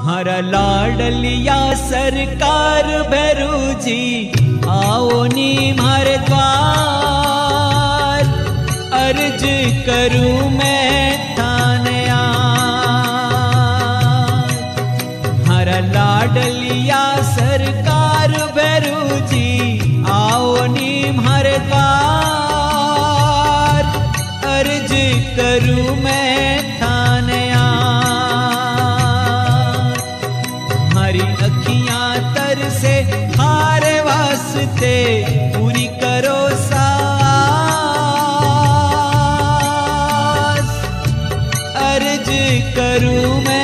हमारा लाडलिया सरकार भैरू जी आओ नी मारे द्वार, अर्ज करूं मैं थाने हमारा लाडलिया सरकार भैरू जी आओ नी मारे द्वार, अर्ज करूं मैं थाने अखियां तर से हारे वास्ते पूरी करो सास, अर्ज करूं मैं